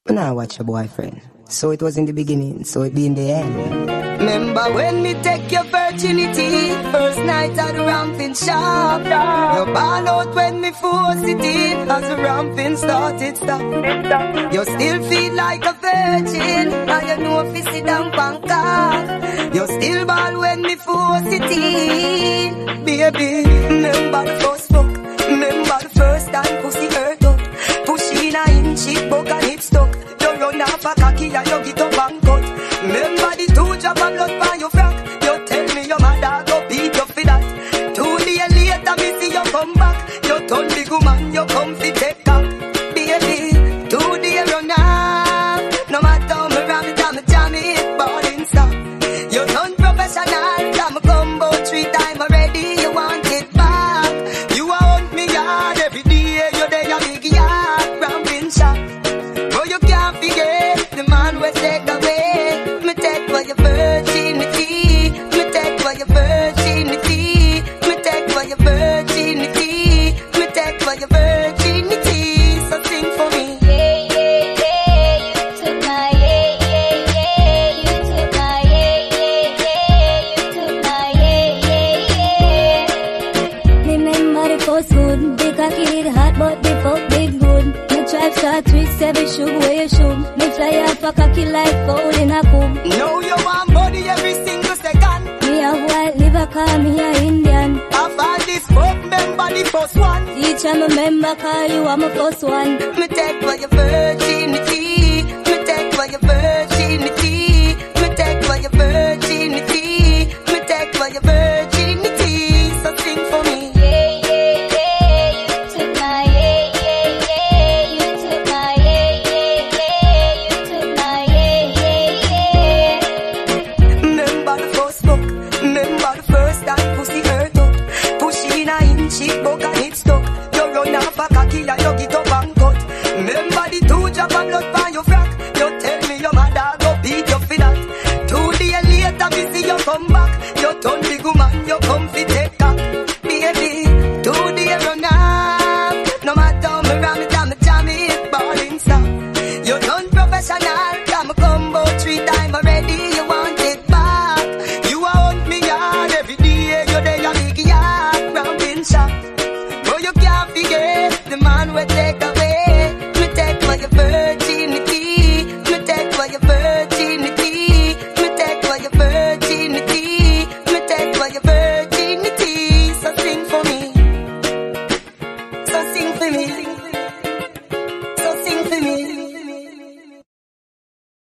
But now watch your boyfriend. So it was in the beginning, so it be in the end. Remember when me take your virginity, first night at the ramping shop. You ball out when me force it in, as the ramping started stop. You still feel like a virgin, and you know if you sit down Bangkok. You still ball when me force it in. Baby, remember the first fuck, remember the first time pussy hurt up. Push in a inch, it broke and it stuck. You run off a cocky and you get up and cut. Remember the 2 drop of blood by your frack. You tell me your mother go beat you for that. 2 days later me see you come back. You turn big woman, you come fi take up. Baby, 2 days run off. No matter how me ram it, I'm a jam it, ballin' stop. You turn professional, I'm a combo 3 times already. You want it back. You want me yard every day. You there a big yard, ramping shop. But you can't forget the man will take away. Me take for your virginity. Me take for your virginity. Me take for your virginity. Me take for your virginity. So sing for me. Yeah, yeah, yeah. You took my yeah, yeah, yeah. You took my yeah, yeah, yeah. You took my yeah, yeah, yeah. Remember the first good, big cocky did hot, but the fuck did good. Me drive start twist every shoe where you shoe. Me fly up a cocky like fowl in a coop. Know you want body every single second. Me a white liver, call me a Indian. I've had this fuck, remember the first one. Each time I remember, call you, I'm a first one. Me take for your virginity. Me take for your virginity. Me take for your virginity. Me take for your virginity. So sing for me. Yeah, yeah, yeah. You took my yeah, yeah, yeah. You took my yeah, yeah, yeah. You took my yeah, yeah, yeah. Remember the first fuck. Remember the first time pussy hurt up. Push in a inch, it broke and it stuck. You run off a cocky and you get up and cut. Remember the 2